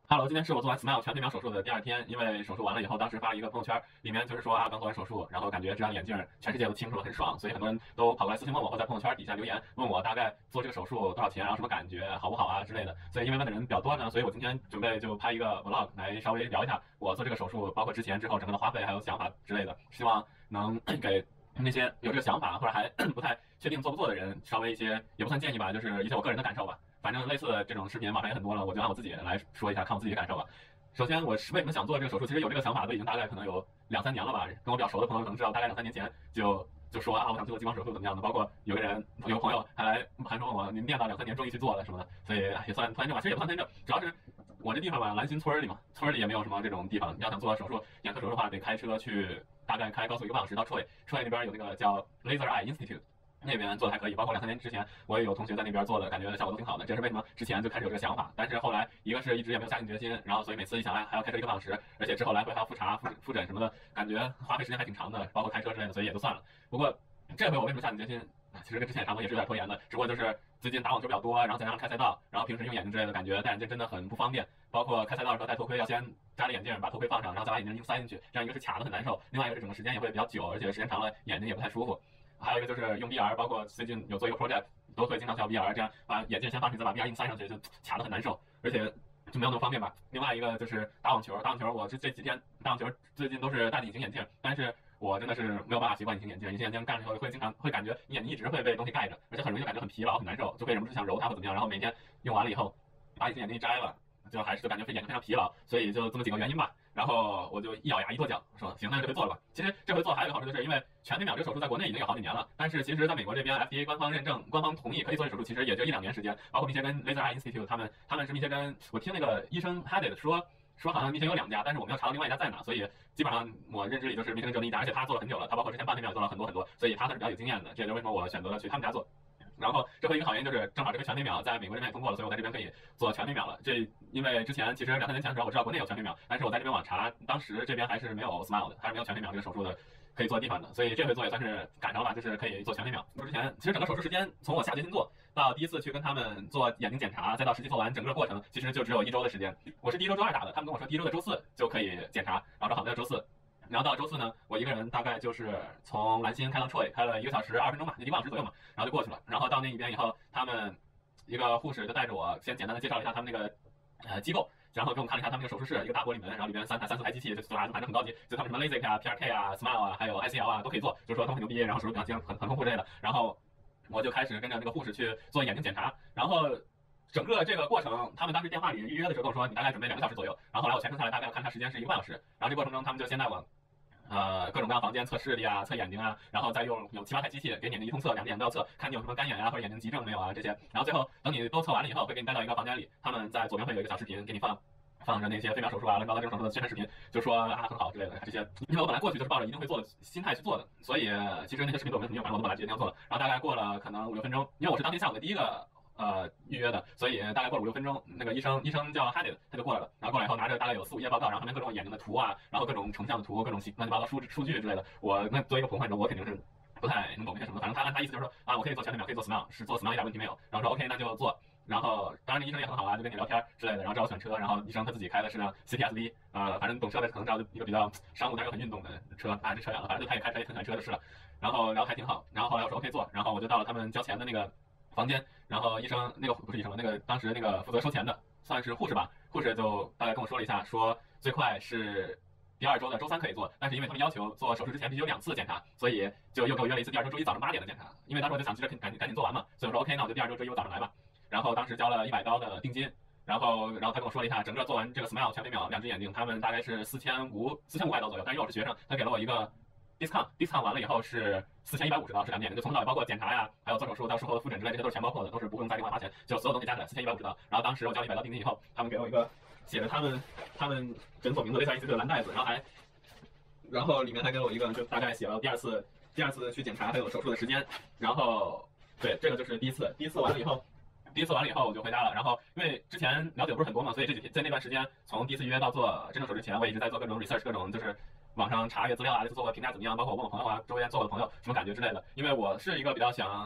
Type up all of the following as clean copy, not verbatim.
Hello，今天是我做完 Smile 全飞秒手术的第二天，因为手术完了以后，当时发了一个朋友圈，里面就是说啊，刚做完手术，然后感觉这张眼镜全世界都清楚了，很爽，所以很多人都跑过来私信问我，或在朋友圈底下留言问我大概做这个手术多少钱，然后什么感觉，好不好啊之类的。所以因为问的人比较多呢，所以我今天准备就拍一个 vlog 来稍微聊一下我做这个手术，包括之前之后整个的花费还有想法之类的，希望能给那些有这个想法或者还不太确定做不做的人，稍微一些也不算建议吧，就是一些我个人的感受吧。反正类似的这种视频网上也很多了，我就按我自己来说一下，看我自己的感受吧。首先，我是为什么想做这个手术？其实有这个想法都已经大概可能有2、3年了吧。跟我比较熟的朋友可能知道，大概2、3年前就说啊，我想做激光手术怎么样的。包括有个朋友还来函说问我，你念叨2、3年终于去做了什么的，所以也算拖延症吧。其实也不算拖延症，主要是我这地方吧，兰心村里嘛，村里也没有什么这种地方。要想做手术，眼科手术的话，得开车去，大概开高速1个半小时到Troy那边有那个叫 Laser Eye Institute。那边做的还可以，包括2、3年之前，我也有同学在那边做的，感觉效果都挺好的。这是为什么之前就开始有这个想法，但是后来一个是一直也没有下定决心，然后所以每次一想来还要开车1个半小时，而且之后来回还要复查、复诊什么的，感觉花费时间还挺长的，包括开车之类的，所以也就算了。不过这回我为什么下定决心？其实跟之前也差不多，也是有点拖延的，只不过就是最近打网球比较多，然后再加上开赛道，然后平时用眼镜之类的，感觉戴眼镜真的很不方便。包括开赛道的时候戴头盔，要先摘了眼镜，把头盔放上，然后再把眼镜塞进去，这样一个是卡的很难受，另外一个是整个时间也会比较久，而且时间长了眼睛也不太舒服。还有一个就是用 VR，包括最近有做一个 project，都会经常需要 VR，这样把眼镜先放进去，再把 VR 硬塞上去，就卡得很难受，而且就没有那么方便吧。另外一个就是打网球，我这几天打网球最近都是戴隐形眼镜，但是我真的是没有办法习惯隐形眼镜。隐形眼镜干了以后会经常会感觉你眼睛一直会被东西盖着，而且很容易就感觉很疲劳很难受，就会忍不住想揉它或怎么样。然后每天用完了以后，把隐形眼镜一摘了，就感觉眼睛非常疲劳，所以就这么几个原因吧。然后我就一咬牙一跺脚，说行，那就这回做了吧。其实这回做还有一个好处，就是因为全飞秒这个手术在国内已经有好几年了，但是其实在美国这边 FDA 官方认证、官方同意可以做这手术，其实也就1、2年时间。包括密歇根 Laser Eye Institute，他们是密歇根，我听那个医生 Hadid 说好像密歇根有2家，但是我没有查到另外一家在哪，所以基本上我认知里就是密歇根只有那一家，而且他做了很久了，他包括之前半飞秒做了很多，所以他是比较有经验的。这也就是为什么我选择了去他们家做。然后这回一个好原因就是正好这回全飞秒在美国这边也通过了，所以我在这边可以做全飞秒了。这因为之前其实2、3年前的时候我知道国内有全飞秒，但是我在这边网查，当时这边还是没有 Smile 的，还是没有全飞秒这个手术的可以做的地方的，所以这回做也算是赶上了吧，就是可以做全飞秒。之前其实整个手术时间从我下决心做到第一次去跟他们做眼睛检查，再到实际做完整个过程，其实就只有1周的时间。我是第1周周2打的，他们跟我说第1周的周4就可以检查，然后正好在周4。然后到周4呢，我一个人大概就是从兰心开到 Troy，开了1个小时20分钟吧，就1个半小时左右嘛，然后就过去了。然后到那一边以后，他们一个护士就带着我先简单的介绍了一下他们那个机构，然后给我们看了一下他们那个手术室，一个大玻璃门，然后里边3、4台机器，就反正很高级，就他们什么 LASIK 啊、PRK 啊、Smile 啊，还有 ICL 啊都可以做，就是说他们很牛逼，然后手术比较很丰富之类的。然后我就开始跟着那个护士去做眼睛检查，然后整个这个过程，他们当时电话里预约的时候跟我说，你大概准备2个小时左右。然后后来我全程下来，大概我看他时间是1个半小时。然后这过程中，他们就先带我各种各样房间测视力啊、测眼睛啊，然后再有7、8台机器给你眼睛一通测，2只眼都要测，看你有什么干眼啊或者眼睛急症没有啊这些。然后最后等你都测完了以后，会给你带到一个房间里，他们在左边会有一个小视频给你放着那些飞秒手术啊、乱七八糟这种手术的宣传视频，就说啊很好之类的这些。因为我本来过去就是抱着一定会做的心态去做的，所以其实那些视频都没什么用，反正我都本来决定要做了。然后大概过了可能5、6分钟，因为我是当天下午的第一个预约的，所以大概过了5、6分钟，那个医生叫 Hadid， 他就过来了，然后过来以后拿着大概有4、5页报告，然后旁边各种眼睛的图啊，然后各种成像的图，各种乱七八糟数据之类的。我那作为一个普通患者，我肯定是不太能懂那些什么，反正他意思就是说啊，我可以做全飞秒，可以做 Smile，是做 Smile 一点问题没有。然后说 OK， 那就做。然后当然这医生也很好啊，就跟你聊天之类的，然后找我选车，然后医生他自己开的是辆 CTSV，反正懂车的可能知道一个比较商务但又很运动的车啊，这车辆反正就他也开车也挺喜欢车就是了。然后聊得还挺好，然后后来我说 OK 做，然后我就到了他们交钱的那个房间，然后医生那个不是医生，那个当时那个负责收钱的算是护士吧，护士就大概跟我说了一下，说最快是第2周的周3可以做，但是因为他们要求做手术之前必须有2次检查，所以就又给我约了一次第2周周1早上8点的检查。因为当时我就想急着赶紧做完嘛，所以我说 OK， 那我就第2周周1我早上来吧。然后当时交了100刀的定金，然后他跟我说了一下，整个做完这个 Smile 全飞秒2只眼睛，他们大概是4500刀左右，但是因为我是学生，他给了我一个discount 完了以后是4150刀，是2只眼睛，就从头到尾包括检查呀，还有做手术到术后的复诊之类，这些都是全包括的，都是不用再另外花钱，就所有东西加起来4150刀。然后当时我交了100刀定金以后，他们给我一个写着他们诊所名字类似于一个蓝袋子，然后里面还给我一个就大概写了第二次去检查还有手术的时间，然后对这个就是第一次完了以后我就回家了。然后因为之前了解不是很多嘛，所以这几天在那段时间，从第一次预约到做真正手术之前，我一直在做各种 research， 各种就是网上查阅资料啊，做个评价怎么样，包括我问我朋友啊，周边做我的朋友什么感觉之类的。因为我是一个比较想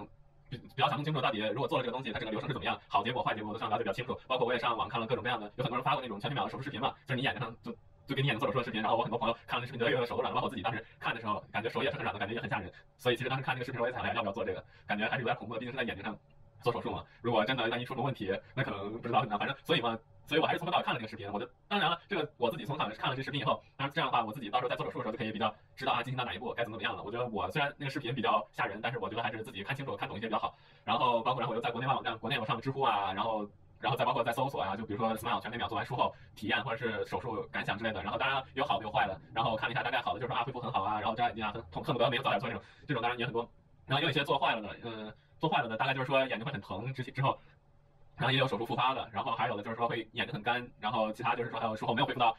比较想弄清楚到底如果做了这个东西，它整个流程是怎么样，好结果坏结果我都想了解比较清楚。包括我也上网看了各种各样的，有很多人发过那种全皮秒的手术视频嘛，就是你眼睛上就给你眼睛做手术的视频，然后我很多朋友看了视频得手软了，包括我自己当时看的时候，感觉手也是很软的，感觉也很吓人。所以其实当时看这个视频我也想，哎，要不要做这个？感觉还是有点恐怖的，毕竟是在眼睛上做手术嘛。如果真的万一出什么问题，那可能不知道怎么样。反正所以我还是从头到尾看了这个视频。我就当然了，这个我自己从头到尾看了这视频以后，当然这样的话，我自己到时候在做手术的时候就可以比较知道啊，进行到哪一步该怎么样了。我觉得我虽然那个视频比较吓人，但是我觉得还是自己看清楚看懂一些比较好。然后包括我又在国内外网站，国内我上了知乎啊，然后再包括在搜索啊，就比如说 Smile 全皮秒做完术后体验或者是手术感想之类的。然后当然有好的有坏的，然后看了一下大概好的就是说啊恢复很好啊，然后眨眼睛啊恨不得没有早点做这种当然也很多。然后也有一些做坏了的，做坏了的大概就是说眼睛会很疼之后。然后也有手术复发的，然后还有的就是说会眼睛很干，然后其他就是说还有术后没有恢复到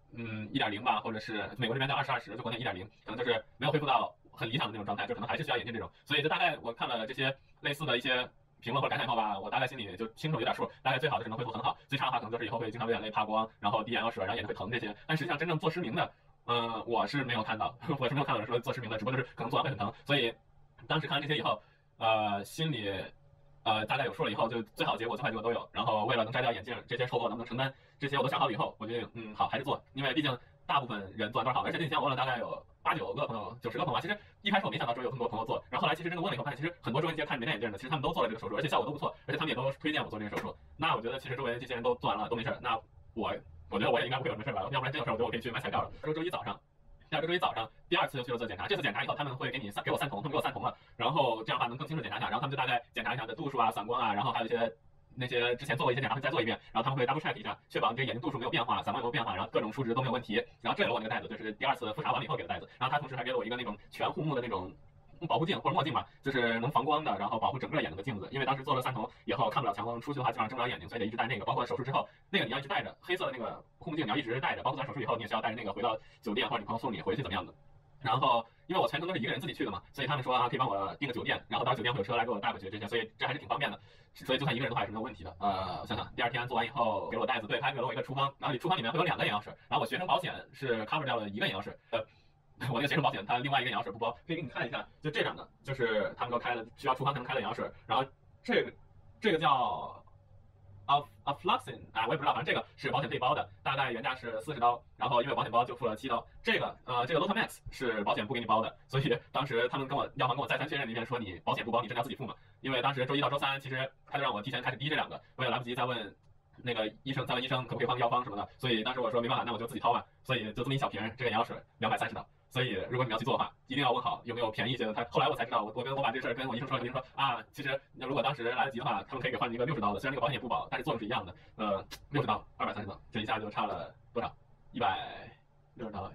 1.0吧，或者是美国这边叫20/20，就国内1.0，可能就是没有恢复到很理想的那种状态，就可能还是需要眼镜这种。所以就大概我看了这些类似的一些评论或者感想以后吧，我大概心里就清楚有点数，大概最好的是能恢复很好，最差的话可能就是以后会经常流眼泪、怕光，然后滴眼药水，然后眼睛会疼这些。但实际上真正做失明的，我是没有看到，我是没有看到人说做失明的，只不过就是可能做完会很疼。所以当时看完这些以后，心里。大概有数了以后，就最好的结果、最坏结果都有。然后为了能摘掉眼镜，这些后果能不能承担，这些我都想好了以后，我决定，好，还是做，因为毕竟大部分人做完都是好的。而且那几天我问了大概有8、9个朋友、9、10个朋友，其实一开始我没想到周围有这么多朋友做，然后后来其实真的问了以后，发现其实很多周围这些看着没戴眼镜的，其实他们都做了这个手术，而且效果都不错，而且他们也都推荐我做这个手术。那我觉得其实周围这些人都做完了都没事，那我觉得我也应该不会有什么事吧，要不然真有事，我觉得我可以去买彩票了。周一早上。周一早上第2次又去了做检查，这次检查以后他们会给我散瞳，他们给我散瞳了，然后这样的话能更清楚检查一下，然后他们就大概检查一下的度数啊、散光啊，然后还有一些那些之前做过一些检查会再做一遍，然后他们会 double check 一下，确保你这眼睛度数没有变化，散光有没有变化，然后各种数值都没有问题，然后这给了我那个袋子，就是第2次复查完了以后给的袋子，然后他同时还给了我一个那种全护目的那种保护镜或者墨镜吧，就是能防光的，然后保护整个眼睛的镜子。因为当时做了散瞳以后看不了强光，出去的话基本上睁不了眼睛，所以得一直戴那个。包括手术之后，那个你要一直戴着，黑色的那个护目镜你要一直戴着。包括做完手术以后，你也是要带着那个回到酒店或者你朋友送你回去怎么样的。然后，因为我全程都是一个人自己去的嘛，所以他们说啊，可以帮我订个酒店，然后到酒店会有车来给我带回去这些，所以这还是挺方便的。所以就算一个人的话也是没有问题的。我想想，第2天做完以后给了我袋子，对，他还给了我一个厨房，然后厨房里面会有2个眼药水，然后我学生保险是 cover 掉了1个眼药水，我那个学生保险它另外1个眼药水不包，可以给你看一下，就这两个，就是他们给我开的需要厨房才能开的眼药水，然后这个叫。Afluxin 啊，我也不知道，反正这个是保险可以包的，大概原价是40刀，然后因为保险包就付了7刀。这个Lotamax 是保险不给你包的，所以当时他们要忙跟我再三确认了一遍，说你保险不包，你真的要自己付嘛？因为当时周1到周3，其实他就让我提前开始滴这2个，我也来不及再问那个医生可不可以换个药方什么的，所以当时我说没办法，那我就自己掏吧。所以就这么一小瓶这个眼药水230刀。所以如果你要去做的话，一定要问好有没有便宜一些的。后来我才知道，我把这事儿跟我医生说了，医生说啊，其实如果当时来得及的话，他们可以给换一个60刀的，虽然这个保险也不保，但是作用是一样的。60刀230刀，这一下就差了多少？160刀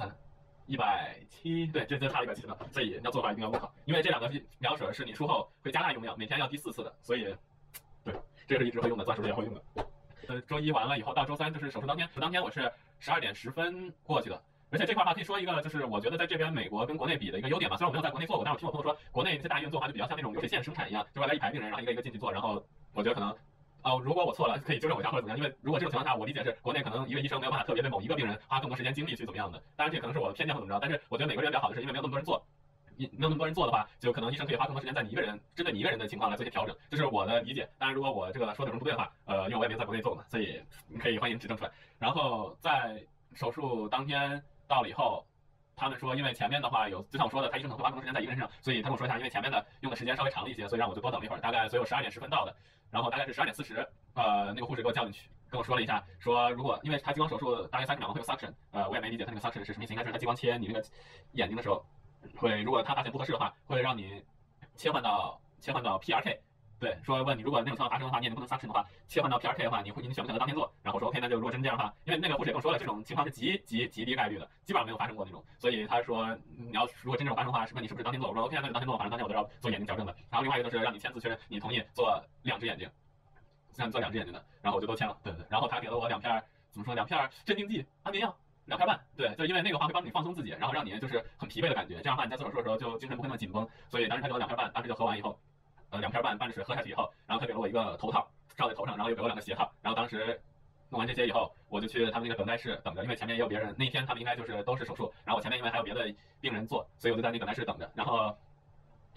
230，170，对，这差了170刀。所以要做的话一定要问好，因为这2个眼药水是你术后会加大用量，每天要滴4次的，所以对，这是一直会用的，做手术也会用的。周1完了以后到周3就是手术当天，当天我是12点10分过去的。而且这块的话可以说一个，就是我觉得在这边美国跟国内比的一个优点吧。虽然我没有在国内做过，但是我听我朋友说，国内那些大医院做的话就比较像那种流水线生产一样，就外来一排病人，然后一个一个进去做。然后我觉得可能，如果我错了，可以纠正我一下或者怎么样。因为如果这种情况下，我理解是国内可能一个医生没有办法特别对某一个病人花更多时间精力去怎么样的。当然这可能是我的偏见或怎么着，但是我觉得美国这边比较好的是因为没有那么多人做。没有那么多人做的话，就可能医生可以花更多时间在你一个人针对你一个人的情况来做一些调整，这是我的理解。当然，如果我这个说的有什么不对的话，因为我也没有在国内做过嘛，所以你可以欢迎指正出来。然后在手术当天到了以后，他们说，因为前面的话就像我说的，他医生可能会花更多时间在一个人身上，所以他跟我说一下，因为前面的用的时间稍微长了一些，所以让我就多等了一会儿，大概所以我12点10分到的，然后大概是12点40，那个护士给我叫进去，跟我说了一下，说如果因为他激光手术大约30秒会有 suction，我也没理解他那个 suction 是什么意思，应该是他激光切你那个眼睛的时候，会如果他发现不合适的话，会让你切换到 PRK。对，说问你如果那种情况发生的话，你眼睛不能 suction 的话，切换到 PRK 的话，你选不选择当天做？然后我说 OK， 那就如果真这样的话，因为那个护士也跟我说了，这种情况是极低概率的，基本上没有发生过那种，所以他说你要如果真这种发生的话，是问你是不是当天做？我说 OK， 那就当天做，反正当天我都要做眼睛矫正的。然后另外一个就是让你签字确认你同意做2只眼睛，让你做2只眼睛的，然后我就都签了，对。然后他给了我2片怎么说2片镇定剂安眠药2片半，对，就因为那个话会帮你放松自己，然后让你就是很疲惫的感觉，这样的话你在做手术的时候就精神不会那么紧绷，所以当时他给我2片半，当时就喝完以后。2片半半着水喝下去以后，然后他给了我一个头套罩在头上，然后又给我2个鞋套，然后当时弄完这些以后，我就去他们那个等待室等着，因为前面也有别人，那一天他们应该就是都是手术，然后我前面因为还有别的病人做，所以我就在那个等待室等着，然后对，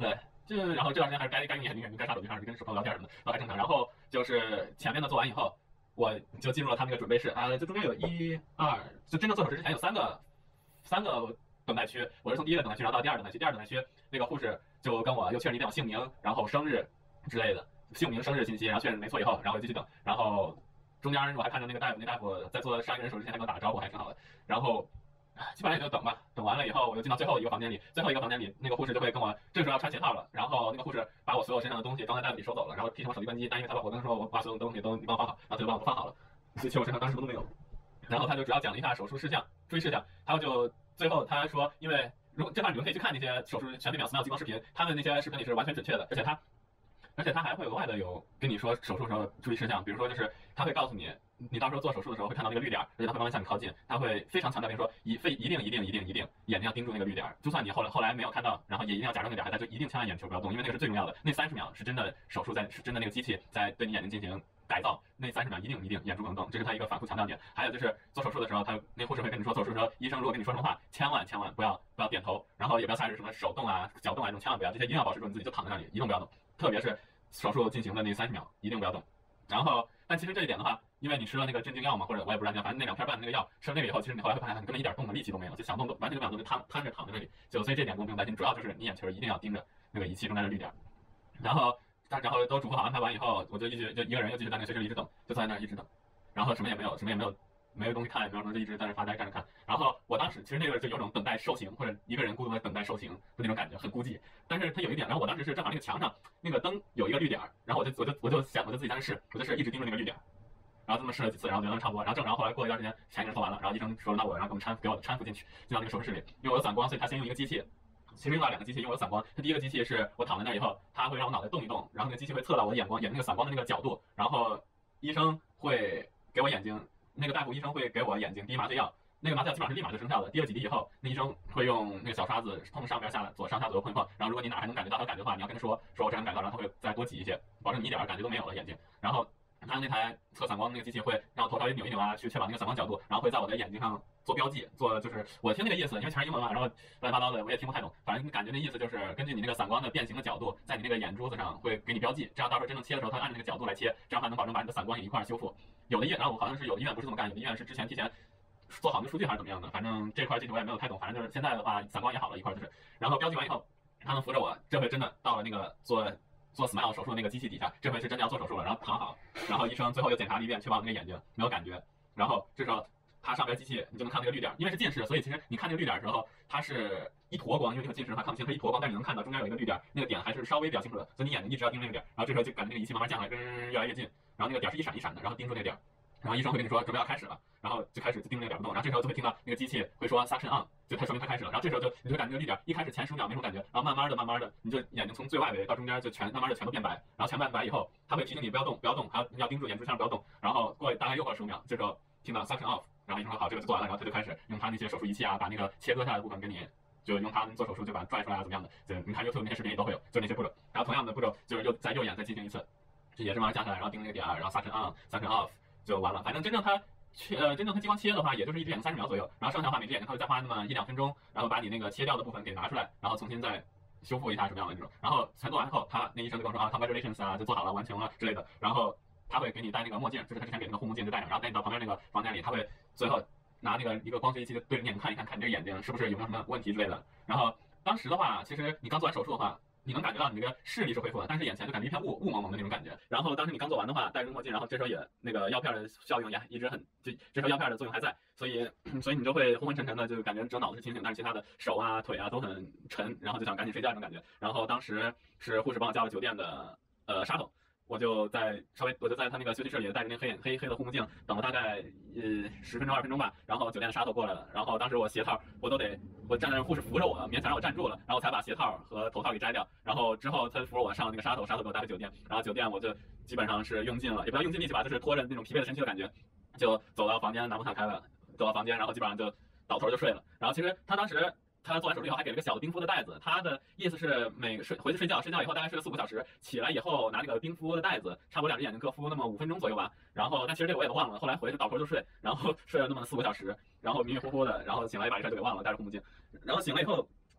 然后这段时间还是该用眼睛该刷手机还是跟朋友聊天什么的都还正常。然后就是前面的做完以后，我就进入了他那个准备室啊，就中间有1、2，就真正做手术之前有三个等待区，我是从第一个等待区然后到第二个等待区，第二个等待区那个护士就跟我又确认一遍我姓名，然后生日之类的，姓名、生日信息，然后确认没错以后，然后继续等，然后中间我还看到那个大夫，那大夫在做上一个人手术之前还跟我打个招呼，还挺好的。然后基本上也就等吧，等完了以后我就进到最后一个房间里，最后一个房间里那个护士就会跟我这个时候要穿鞋套了，然后那个护士把我所有身上的东西装在袋子里收走了，然后提醒我手机关机，但因为他把我跟他说我把所有东西都你帮我放好，然后他就帮我都放好了，所以其实我身上当时什么都没有。然后他就主要讲了一下手术事项、注意事项，他就最后他说，因为如果这块你们可以去看那些手术全对秒、4秒激光视频，他们那些视频里是完全准确的，而且他还会额外的有跟你说手术时候注意事项，比如说就是他会告诉你，你到时候做手术的时候会看到那个绿点，而且他会慢慢向你靠近，他会非常强调跟你说一定眼睛要盯住那个绿点，就算你后来没有看到，然后也一定要假装那个点还在，就一定千万眼球不要动，因为那个是最重要的，那30秒是真的手术是真的那个机器在对你眼睛进行改造，那30秒一定眼珠不能动，这是他一个反复强调点。还有就是做手术的时候，那护士会跟你说，做手术的时候医生如果跟你说什么话，千万不要点头，然后也不要下意识什么手动啊、脚动啊这种，千万不要，这些一定要保持住，你自己就躺在那里一动不要动，特别是手术进行的那30秒一定不要动。然后，但其实这一点的话，因为你吃了那个镇静药嘛，或者我也不知道，反正那2片半那个药吃了那个以后，其实你后来会发现你根本一点动的力气都没有，就想动都完全就不想动，就瘫着躺在那里。所以这点不用担心，主要就是你眼球一定要盯着那个仪器中间的绿点。然后都嘱咐好安排完以后，我就一个人又继续在那个随时一直等，就坐在那儿一直等，然后什么也没有，没有东西看，也没有什么，就一直在那发呆站着看。然后我当时其实那个就有种等待受刑或者一个人孤独的等待受刑的那种感觉，很孤寂。但是它有一点，然后我当时是正好那个墙上那个灯有一个绿点，然后我就想我就自己在那试，我就是一直盯着那个绿点，然后这么试了几次，然后觉得差不多，然后后来过一段时间前一个人做完了，然后医生说那我让给我搀扶进到那个手术室里，因为我有散光，所以他先用一个机器。其实用到2个机器，因为我有散光。它第一个机器是我躺在那以后，它会让我脑袋动一动，然后那个机器会测到我眼那个散光的那个角度，然后医生会给我眼睛，那个大夫医生会给我眼睛滴麻醉药，那个麻醉药基本上是立马就生效的，滴了几滴以后，那医生会用那个小刷子从上边上下左右碰一碰，然后如果你哪还能感觉到他感觉的话，你要跟他说我这能感觉到，然后他会再多挤一些，保证你一点感觉都没有了眼睛，然后。他那台测散光那个机器会让我头稍微扭一扭啊，去确保那个散光角度，然后会在我的眼睛上做标记，就是我听那个意思，因为全是英文嘛，然后乱七八糟的我也听不太懂，反正感觉那意思就是根据你那个散光的变形的角度，在你那个眼珠子上会给你标记，这样到时候真正切的时候，它按照那个角度来切，这样它能保证把你的散光也一块修复。然后好像是有的医院不是这么干，有的医院是之前提前做好那个数据还是怎么样的，反正这块具体我也没有太懂，反正就是现在的话散光也好了一块就是，然后标记完以后，他能扶着我，这回真的到了那个做 SMILE 手术的那个机器底下，这回是真的要做手术了，然后躺好，然后医生最后又检查了一遍，确保那个眼睛没有感觉，然后这时候他上边机器你就能看那个绿点，因为是近视，所以其实你看那个绿点的时候，它是一坨光，因为你有近视的话看不清，它一坨光，但是你能看到中间有一个绿点，那个点还是稍微比较清楚的，所以你眼睛一直要盯着那个点，然后这时候就感觉那个仪器慢慢降下来，越来越近，然后那个点是一闪一闪的，然后盯住那个点。然后医生会跟你说准备要开始了，然后就开始就盯着那个点不动，然后这时候就会听到那个机器会说 suction on， 就它说明它开始了，然后这时候你就感觉那个绿点一开始前15秒没什么感觉，然后慢慢的你就眼睛从最外围到中间就慢慢的全都变白，然后全变白以后，它会提醒你不要动，还要盯住眼珠，千万不要动，然后大概又过了15秒，这时候听到 suction off， 然后医生说好这个就做完了，然后他就开始用他那些手术仪器啊，把那个切割下来的部分给你。就用它做手术，就把它拽出来啊，怎么样的？就你看 YouTube 那些视频里都会有，就那些步骤。然后同样的步骤就是又在右眼再进行一次，这也是慢慢降下来，然后盯那个点，然后 suction on、suction off 就完了。反正真正它激光切的话，也就是一只眼睛30秒左右，然后剩下的话每只眼睛它会再花那么1-2分钟，然后把你那个切掉的部分给拿出来，然后重新再修复一下什么样的那种。然后全做完后，那医生就跟我说啊 ，congratulations 啊，就做好了，完成了之类的。然后他会给你戴那个墨镜，就是他之前给那个护目镜就戴上，然后带你到旁边那个房间里，他会最后拿那个一个光学仪器对着你眼睛看一看，看你这个眼睛是不是有没有什么问题之类的。然后当时的话，其实你刚做完手术的话，你能感觉到你这个视力是恢复了，但是眼前就感觉一片雾蒙蒙的那种感觉。然后当时你刚做完的话，戴着墨镜，然后这时候也那个药片的效用也一直这时候药片的作用还在，所以你就会昏昏沉沉的，就感觉只有脑子是清醒，但是其他的手啊腿啊都很沉，然后就想赶紧睡觉那种感觉。然后当时是护士帮我叫了酒店的沙头。我就在他那个休息室里戴着那黑的护目镜等了大概10分钟20分钟吧，然后酒店的沙头过来了，然后当时我鞋套我站在那护士扶着我，勉强让我站住了，然后才把鞋套和头套给摘掉，然后之后他扶着我上了那个沙头给我带回酒店，然后酒店我就基本上是用尽了，也不要用尽力气吧，就是拖着那种疲惫的身躯的感觉，就走到房间，拿门卡开了，走到房间，然后基本上就倒头就睡了，然后其实他做完手术以后还给了个小的冰敷的袋子，他的意思是回去睡觉以后大概睡了4-5个小时，起来以后拿那个冰敷的袋子，差不多2只眼睛各敷那么5分钟左右吧。然后但其实这个我也都忘了，后来回去倒头就睡，然后睡了那么4-5个小时，然后迷迷糊糊的，然后醒来也把这事就给忘了，戴着护目镜，然后醒了以后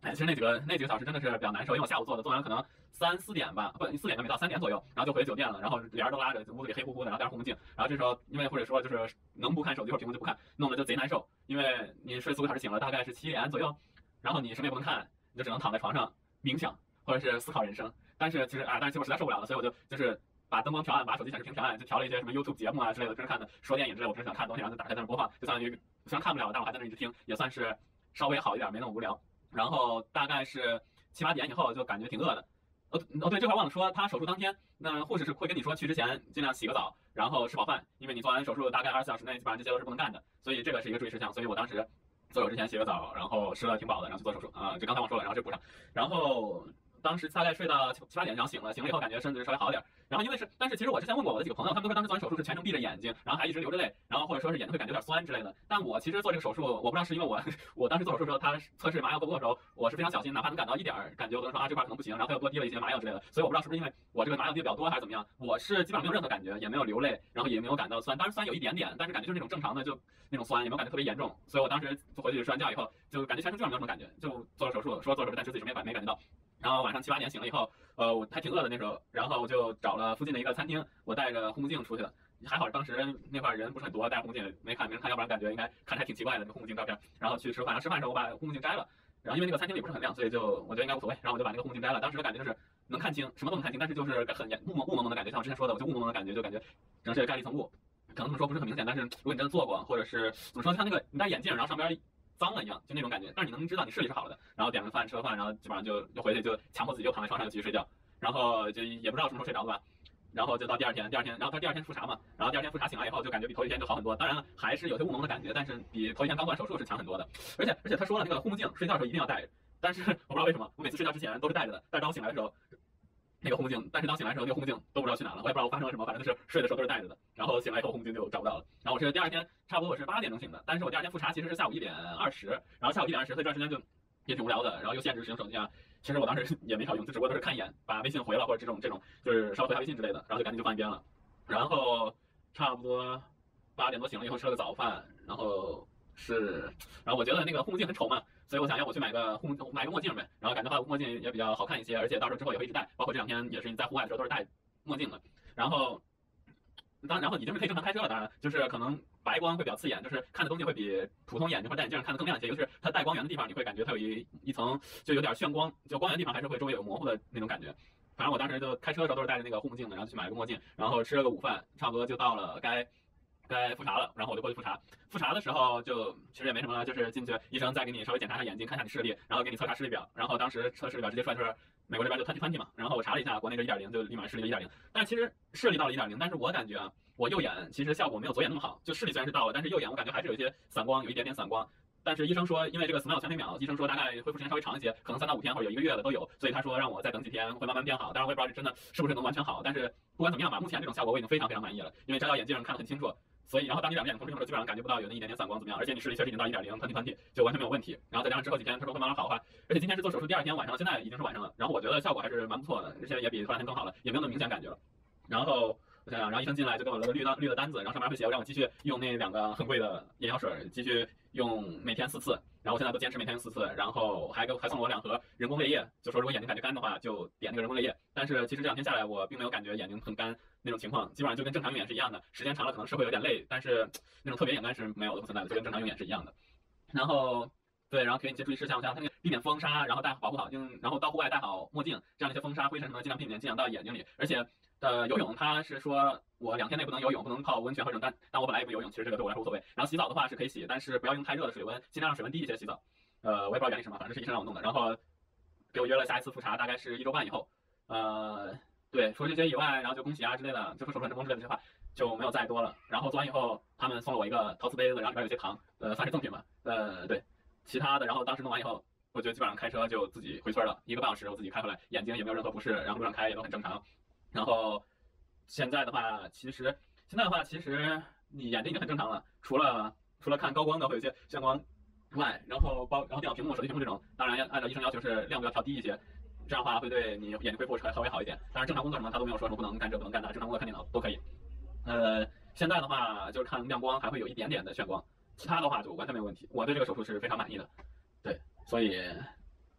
哎，其实那几个小时真的是比较难受，因为我下午做的，做完可能3、4点吧，不4点都没到3点左右，然后就回酒店了，然后帘儿都拉着，屋子里黑乎乎的，然后戴着护目镜，然后这时候因为或者说就是能不看手机或者屏幕就不看，弄得就贼难受，因为你睡4个小时醒了，大概是7点左右，然后你什么也不能看，你就只能躺在床上冥想或者是思考人生。但是其实但是我实在受不了了，所以我就是把灯光调暗，把手机显示屏调暗，就调了一些什么 YouTube 节目啊之类的，平时看的说电影之类，我平时想看的东西，然后就打开在那播放，就相当于虽然看不了，但我还在那一直听，也算是稍微好一点，没那么无聊。然后大概是7、8点以后就感觉挺饿的。对，这块忘了说，他手术当天，那护士是会跟你说去之前尽量洗个澡，然后吃饱饭，因为你做完手术大概24小时内基本上这些都是不能干的，所以这个是一个注意事项。所以我当时做手之前洗个澡，然后吃了挺饱的，然后去做手术啊，这刚才忘说了，然后这补上。然后当时大概睡到7、8点，然后醒了以后感觉身子稍微好一点。然后因为是，但是其实我之前问过我的几个朋友，他们都说当时做完手术是全程闭着眼睛，然后还一直流着泪，然后或者说是眼睛会感觉有点酸之类的。但我其实做这个手术，我不知道是因为我当时做手术的时候，他测试麻药够不够的时候，我是非常小心，哪怕能感到一点感觉，我都说啊这块可能不行，然后他又多滴了一些麻药之类的。所以我不知道是不是因为我这个麻药滴的比较多还是怎么样，我是基本上没有任何感觉，也没有流泪，然后也没有感到酸，当然酸有一点点，但是感觉就是那种正常的就那种酸，也没有感觉特别严重。所以我当时回去睡完觉以后，就感觉全程基本上没有什么感觉，就做了手术，说做手术但是自己什么也没感觉到。然后晚上7、8点醒了以后，我还挺饿的那时候，然后我就找了附近的一个餐厅，我带着护目镜出去的，还好当时那块人不是很多，戴护目镜没人看，要不然感觉应该看着还挺奇怪的那个护目镜照片。然后去吃饭，吃饭的时候我把护目镜摘了，然后因为那个餐厅里不是很亮，所以就我觉得应该无所谓，然后我就把那个护目镜摘了。当时的感觉就是能看清，什么都能看清，但是就是很雾蒙蒙的感觉，像我之前说的，我就雾蒙蒙的感觉，就感觉整是盖了一层雾，可能这么说不是很明显，但是如果你真的做过，或者是怎么说，像那个你戴眼镜，然后上边脏了一样，就那种感觉，但是你能知道你视力是好的。然后点了饭，吃了饭，然后基本上就回去就强迫自己又躺在床上就继续睡觉，然后就也不知道什么时候睡着的吧。然后就到第二天，然后他第二天复查嘛，然后第二天复查醒来以后就感觉比头一天就好很多，当然了还是有些雾蒙的感觉，但是比头一天刚做完手术是强很多的。而且他说了那个护目镜睡觉的时候一定要戴着，但是我不知道为什么我每次睡觉之前都是戴着的，但是当我醒来的时候那个护目镜，但是当醒来的时候那个护目镜都不知道去哪了，我也不知道我发生了什么，反正就是睡的时候都是戴着的，然后醒来以后护目镜就找不到了。然后我是第二天差不多我是8点钟醒的，但是我第二天复查其实是下午1点20，然后下午1点20，所以这段时间就也挺无聊的，然后又限制使用手机啊。其实我当时也没少用，就只不过都是看一眼，把微信回了或者这种就是稍微回下微信之类的，然后就赶紧就放一边了。然后差不多8点多醒了以后吃了个早饭，然后我觉得那个护目镜很丑嘛，所以我想要我去买个墨镜呗，然后感觉墨镜也比较好看一些，而且到时候之后也会一直戴，包括这2天也是在户外的时候都是戴墨镜的。然后你就是可以正常开车了，当然就是可能白光会比较刺眼，就是看的东西会比普通眼睛或者戴眼镜看的更亮一些，尤其是它带光源的地方，你会感觉它有一层就有点眩光，就光源的地方还是会周围有模糊的那种感觉。反正我当时就开车的时候都是戴着那个护目镜的，然后去买了个墨镜，然后吃了个午饭，差不多就到了该复查了，然后我就过去复查。复查的时候就其实也没什么了，就是进去医生再给你稍微检查一下眼睛，看看你视力，然后给你测查视力表。然后当时测视力表直接出来就是美国这边就20/20嘛，然后我查了一下，国内是1.0，就立马视力1.0。但是其实视力到了1.0，但是我感觉啊，我右眼其实效果没有左眼那么好，就视力虽然是到了，但是右眼我感觉还是有一些散光，有一点点散光。但是医生说，因为这个smile全飞秒，医生说大概恢复时间稍微长一些，可能3到5天或者有1个月的都有，所以他说让我再等几天会慢慢变好。当然我也不知道这真的是不是能完全好，但是不管怎么样吧，目前这种效果我已经非常非常满意了，因为摘到眼镜看得很清楚。所以，然后当你2个眼睛同时用的时候，基本上感觉不到有那一点点散光怎么样，而且你视力确实已经到1.0，20/20就完全没有问题。然后再加上之后几天他说会慢慢好的话，而且今天是做手术第2天晚上，现在已经是晚上了，然后我觉得效果还是蛮不错的，而且也比头2天更好了，也没有那么明显感觉了。然后我想想，然后医生进来就给我了个绿的单子，然后上面会写让我继续用那2个很贵的眼药水，继续用每天4次。然后我现在都坚持每天用4次，然后还送了我2盒人工泪液，就说如果眼睛感觉干的话就点那个人工泪液。但是其实这2天下来我并没有感觉眼睛很干那种情况，基本上就跟正常用眼是一样的。时间长了可能是会有点累，但是那种特别眼干是没有的，不存在的，就跟正常用眼是一样的。然后对，然后给你一些注意事项，像它那个避免风沙，然后保护好，然后到户外戴好墨镜，这样的一些风沙、灰尘什么的尽量避免进入到眼睛里。而且游泳它是说我2天内不能游泳，不能泡温泉或者但我本来也不游泳，其实这个对我来说无所谓。然后洗澡的话是可以洗，但是不要用太热的水温，尽量让水温低一些洗澡。我也不知道原理什么，反正这是医生让我弄的。然后给我约了下一次复查，大概是1周半以后。对，除了这些以外，然后就恭喜啊之类的，就说手术很成功之类的这些话就没有再多了。然后做完以后，他们送了我一个陶瓷杯子，然后里边有些糖，算是赠品吧。对，其他的，然后当时弄完以后，我就基本上开车就自己回村了，1个半小时我自己开回来，眼睛也没有任何不适，然后路上开也都很正常。然后现在的话，其实你眼睛已经很正常了，除了看高光的会有些眩光外，然后电脑屏幕、手机屏幕这种，当然按照医生要求是亮度要调低一些，这样的话会对你眼睛恢复稍微好一点。当然正常工作什么他都没有说什么不能干这不能干那，正常工作看电脑都可以。现在的话就是看亮光还会有一点点的眩光，其他的话就完全没有问题。我对这个手术是非常满意的，对，所以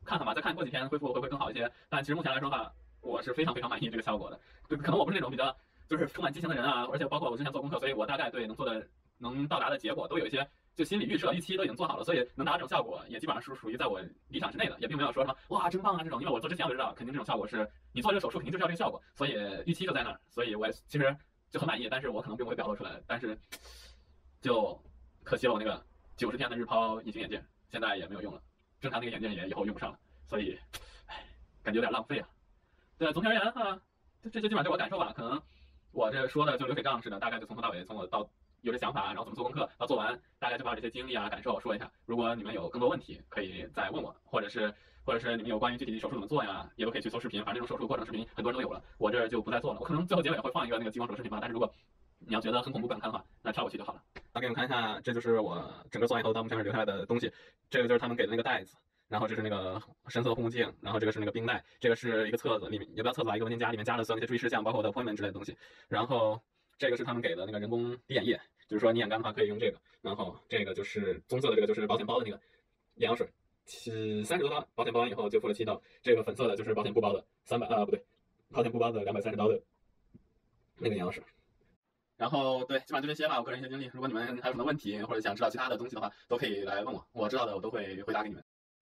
看看吧，再看过几天恢复会不会更好一些。但其实目前来说的话，我是非常非常满意这个效果的。可能我不是那种比较就是充满激情的人啊，而且包括我之前做功课，所以我大概对能到达的结果都有一些就心理预期都已经做好了，所以能达到这种效果也基本上是属于在我理想之内的，也并没有说什么哇真棒啊这种，因为我做之前我就知道肯定这种效果是你做这个手术肯定就是要这个效果，所以预期就在那儿，所以我其实就很满意，但是我可能并不会表露出来，但是就可惜了我那个90天的日抛隐形眼镜，现在也没有用了，正常那个眼镜也以后用不上了，所以唉，感觉有点浪费啊。对，总体而言啊，这基本上对我感受吧，可能我这说的就流水账似的，大概就从头到尾，从我到有这想法，然后怎么做功课，到做完，大概就把这些经历啊、感受说一下。如果你们有更多问题，可以再问我，或者是你们有关于具体手术怎么做呀，也都可以去搜视频，反正这种手术过程视频很多人都有了，我这就不再做了。我可能最后结尾会放一个那个激光手视频吧，但是如果你要觉得很恐怖不敢看的话，那跳过去就好了。给你们看一下，这就是我整个做完以后到目前为止留下来的东西，这个就是他们给的那个袋子。然后这是那个深色的护目镜，然后这个是那个冰袋，这个是一个册子，里面也不叫册子吧，一个文件夹，里面加了所有那些注意事项，包括我的 appointment 之类的东西。然后这个是他们给的那个人工滴眼液，就是说你眼干的话可以用这个。然后这个就是棕色的，这个就是保险包的那个眼药水，30多刀，保险包完以后就付了7刀。这个粉色的就是保险不包的300不对，保险不包的230刀的那个眼药水。然后对，基本上就这些吧，我个人一些经历。如果你们还有什么问题，或者想知道其他的东西的话，都可以来问我，我知道的我都会回答给你们。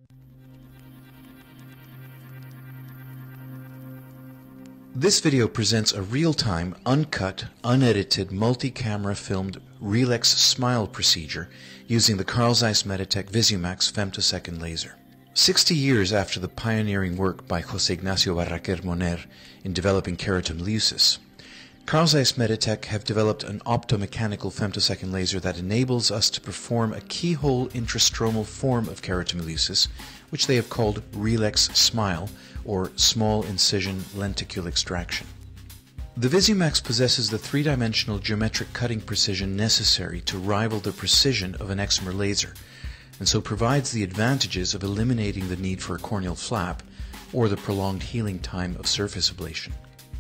This video presents a real-time, uncut, unedited, multi-camera filmed Relax Smile procedure using the Carl Zeiss Meditech Visumax femtosecond laser. 60 years after the pioneering work by José Ignacio Barraquer Moner in developing keratomileusis, Carl Zeiss Meditech have developed an optomechanical femtosecond laser that enables us to perform a keyhole intrastromal form of keratomileusis, which they have called Relax Smile, or small incision lenticule extraction. The Visumax possesses the three-dimensional geometric cutting precision necessary to rival the precision of an excimer laser, and so provides the advantages of eliminating the need for a corneal flap or the prolonged healing time of surface ablation.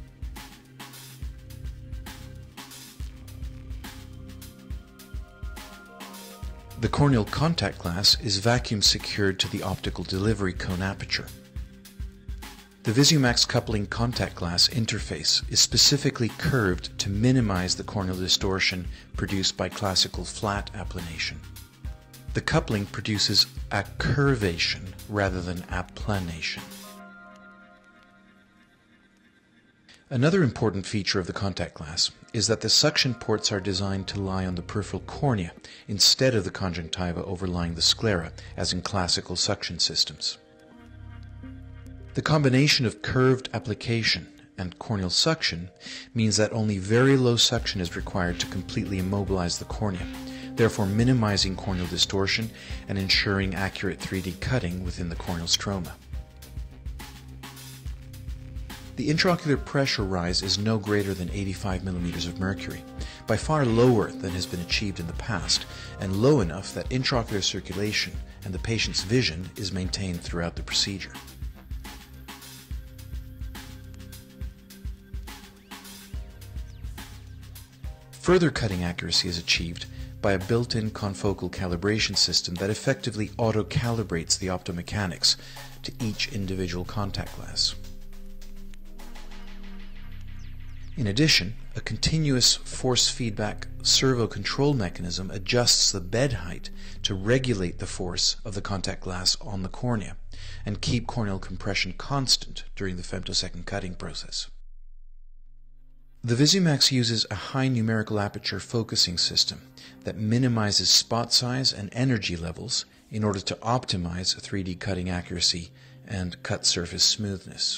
The corneal contact glass is vacuum secured to the optical delivery cone aperture. The Visumax coupling contact glass interface is specifically curved to minimize the corneal distortion produced by classical flat applanation. The coupling produces accurvation rather than applanation. Another important feature of the contact glass is that the suction ports are designed to lie on the peripheral cornea instead of the conjunctiva overlying the sclera, as in classical suction systems. The combination of curved application and corneal suction means that only very low suction is required to completely immobilize the cornea, therefore minimizing corneal distortion and ensuring accurate 3D cutting within the corneal stroma. The intraocular pressure rise is no greater than 85 mm of mercury, by far lower than has been achieved in the past, and low enough that intraocular circulation and the patient's vision is maintained throughout the procedure. Further cutting accuracy is achieved by a built-in confocal calibration system that effectively auto-calibrates the optomechanics to each individual contact glass. In addition, a continuous force feedback servo control mechanism adjusts the bed height to regulate the force of the contact glass on the cornea and keep corneal compression constant during the femtosecond cutting process. The Visumax uses a high numerical aperture focusing system that minimizes spot size and energy levels in order to optimize 3D cutting accuracy and cut surface smoothness.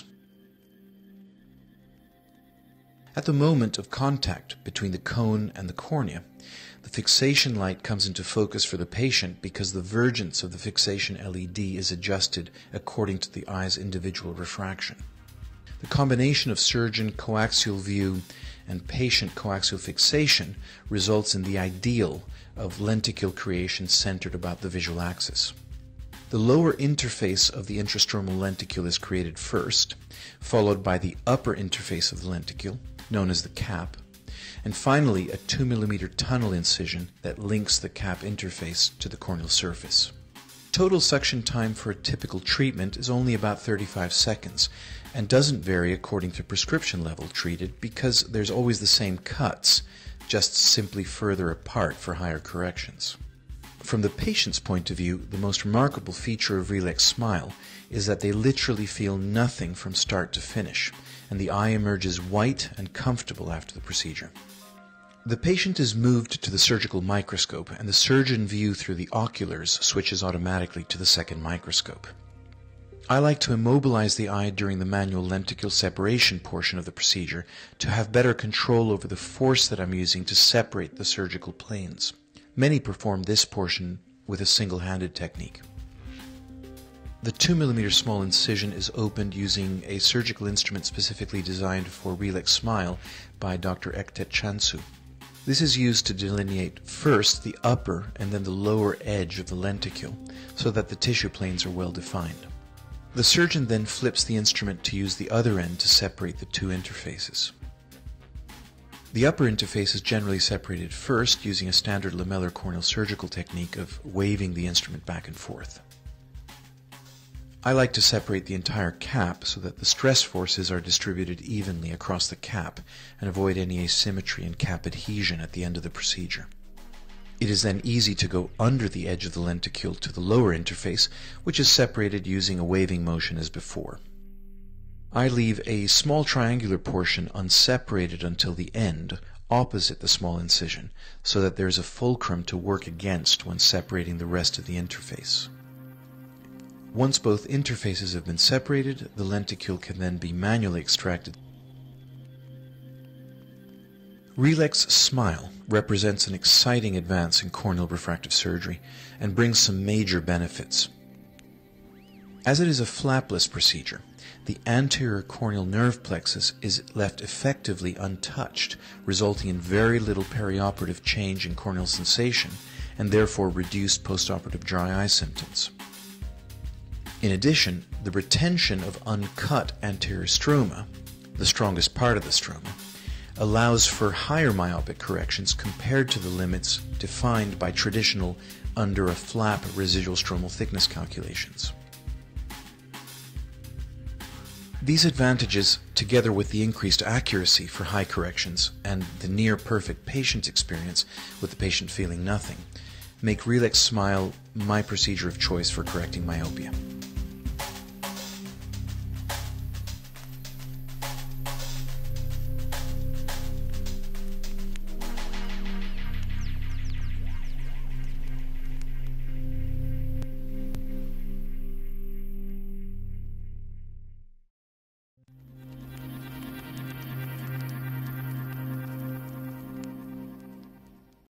At the moment of contact between the cone and the cornea, the fixation light comes into focus for the patient because the vergence of the fixation LED is adjusted according to the eye's individual refraction. The combination of surgeon coaxial view and patient coaxial fixation results in the ideal of lenticule creation centered about the visual axis. The lower interface of the intrastromal lenticule is created first, followed by the upper interface of the lenticule, known as the cap, and finally a 2 mm tunnel incision that links the cap interface to the corneal surface. Total suction time for a typical treatment is only about 35 seconds and doesn't vary according to prescription level treated because there's always the same cuts, just simply further apart for higher corrections. From the patient's point of view, the most remarkable feature of Relax Smile is that they literally feel nothing from start to finish, and the eye emerges white and comfortable after the procedure. The patient is moved to the surgical microscope, and the surgeon view through the oculars switches automatically to the second microscope. I like to immobilize the eye during the manual lenticule separation portion of the procedure to have better control over the force that I'm using to separate the surgical planes. Many perform this portion with a single-handed technique. The 2 mm small incision is opened using a surgical instrument specifically designed for Relax Smile by Dr. Ektet Chansu. This is used to delineate first the upper and then the lower edge of the lenticule so that the tissue planes are well defined. The surgeon then flips the instrument to use the other end to separate the two interfaces. The upper interface is generally separated first using a standard lamellar corneal surgical technique of waving the instrument back and forth. I like to separate the entire cap so that the stress forces are distributed evenly across the cap and avoid any asymmetry and cap adhesion at the end of the procedure. It is then easy to go under the edge of the lenticule to the lower interface, which is separated using a waving motion as before. I leave a small triangular portion unseparated until the end, opposite the small incision, so that there is a fulcrum to work against when separating the rest of the interface. Once both interfaces have been separated, the lenticule can then be manually extracted. Relax Smile represents an exciting advance in corneal refractive surgery and brings some major benefits. As it is a flapless procedure, the anterior corneal nerve plexus is left effectively untouched, resulting in very little perioperative change in corneal sensation and therefore reduced postoperative dry eye symptoms. In addition, the retention of uncut anterior stroma, the strongest part of the stroma, allows for higher myopic corrections compared to the limits defined by traditional under a flap residual stromal thickness calculations. These advantages, together with the increased accuracy for high corrections and the near-perfect patient experience with the patient feeling nothing, make Relax Smile my procedure of choice for correcting myopia.